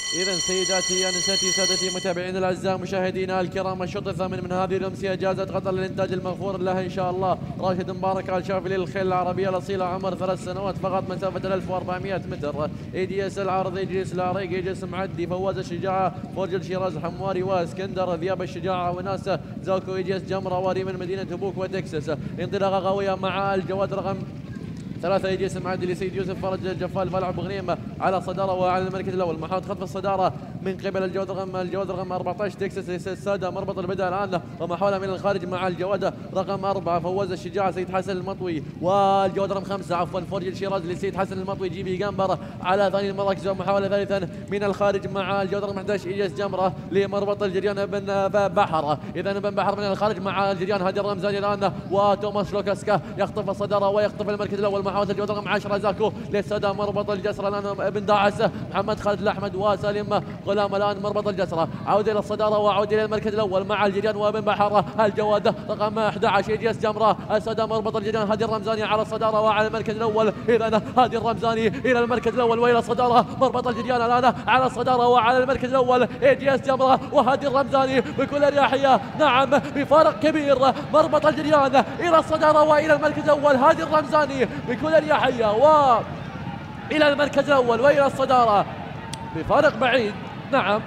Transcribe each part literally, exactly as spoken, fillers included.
إذا سيداتي أنساتي سادتي متابعين الأعزاء مشاهدينا الكرام، الشوط الثامن من هذه الأمسية جائزة قطر للإنتاج المغفور له إن شاء الله. راشد مبارك الشافي للخيل العربية الأصيلة، عمر ثلاث سنوات فقط، مسافة ألف وأربعمائة متر. اي دي اس العرض، يجلس العريق، يجلس معدي، فواز الشجاعة، فرج الشيراز، حمواري واسكندر، ذياب الشجاعة وناسة، زوكو ايجيس، جمرة واري من مدينة تبوك وتكساس. انطلاقة قوية مع الجواد رقم ثلاثة، يجي معدي لسيد يوسف فرج الجفال، فالع بغنيمة على الصدارة وعلى المركز الأول. محاولة خطف الصدارة من قبل الجواد رقم الجواد رقم أربعة عشر تكساس السادة، مربط البدء الآن ومحاولة من الخارج مع الجواد رقم أربعة، فوز الشجاع سيد حسن المطوي، والجواد رقم خمسة عفوا فرج الشيراز لسيد حسن المطوي، جيبي جنبر على ثاني المراكز، ومحاولة ثالثا من الخارج مع الجواد رقم أحد عشر إيجاس جمرة لمربط الجريان بن بحر. إذا بن بحر من الخارج مع الجريان هادي الرمزاني الآن، وتوماس لوكاسكا يخطف الصدارة ويخطف المركز الأول. محاولة الجواد رقم عشرة زاكو للسادة، مربط الجسر الآن ابن داعس، محمد خالد الأحمد وسالم غلام الآن مربط الجسر، عودة إلى الصدارة وعودة إلى المركز الأول مع الجريان وابن بحر. الجواد رقم أحد عشر إيجاس جمرة السادة، مربط الجريان هادي الرمزاني على الصدارة وعلى المركز الأول. إذا هادي الرمزاني إلى المركز الأول وإلى الصدارة، مربط الجريان الآن على الصدارة وعلى المركز الأول إيجاس جمرة وهادي الرمزاني بكل أريحية، نعم بفارق كبير، مربط الجريان إلى الصدارة وإلى المركز الأول، هادي الرمزاني بكل أريحية و إلى المركز الأول وإلى الصدارة بفارق بعيد. نعم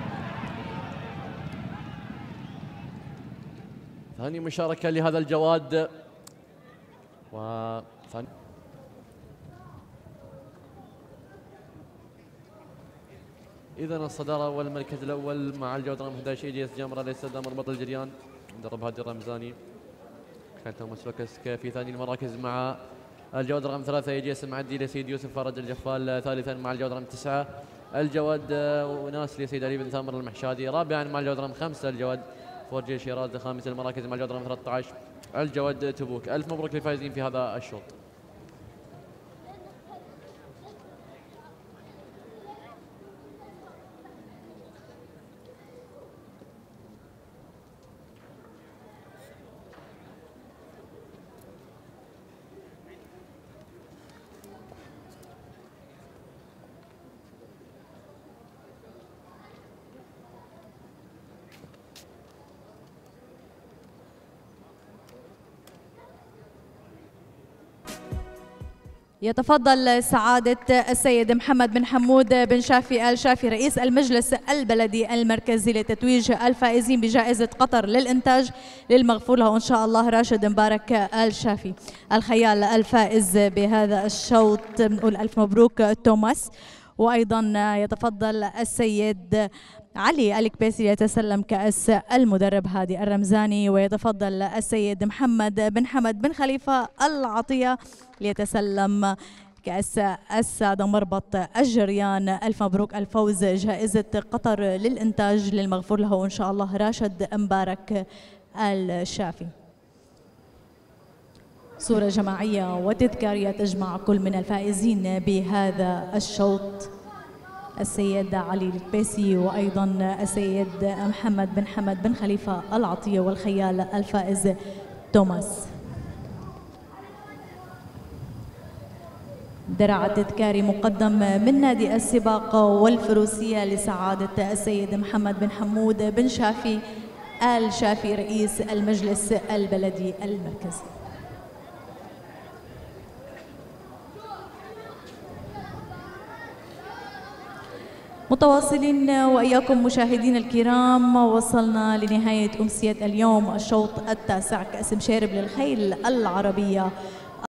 ثاني مشاركة لهذا الجواد، وثاني إذا الصدارة والمركز الأول مع الجواد رقم أحد عشر إيجيس جمرة للسادة، مربط الجريان درب هادي الرمزاني، كان توماس لوكاسكا في ثاني المراكز مع الجواد رقم ثلاثة، يجي معدي لسيد يوسف فرج الجفال، ثالثا مع الجواد رقم تسعة الجواد وناس لسيد علي بن ثامر المحشادي، رابعا مع الجواد رقم خمسة الجواد فرج شيراز، خامس المراكز مع الجواد رقم ثلاثة عشر الجواد تبوك. ألف مبروك للفائزين في هذا الشوط. يتفضل سعادة السيد محمد بن حمود بن شافي آل شافي رئيس المجلس البلدي المركزي لتتويج الفائزين بجائزة قطر للإنتاج للمغفور له إن شاء الله راشد مبارك آل شافي الخيال الفائز بهذا الشوط. بنقول ألف مبروك توماس. وأيضا يتفضل السيد علي الكبيسي يتسلم كأس المدرب هادي الرمزاني، ويتفضل السيد محمد بن حمد بن خليفة العطية ليتسلم كأس السادة مربط الجريان. ألف مبروك الفوز، جائزة قطر للإنتاج للمغفور له إن شاء الله راشد مبارك الشافي. صورة جماعية وتذكارية تجمع كل من الفائزين بهذا الشوط، السيد علي الكبيسي وأيضا السيد محمد بن حمد بن خليفة العطية والخيال الفائز توماس. درع تذكاري مقدم من نادي السباق والفروسية لسعادة السيد محمد بن حمود بن شافي آل شافي رئيس المجلس البلدي المركزي. متواصلين وإياكم مشاهدين الكرام، وصلنا لنهاية أمسية اليوم الشوط التاسع كأس مشارب للخيل العربية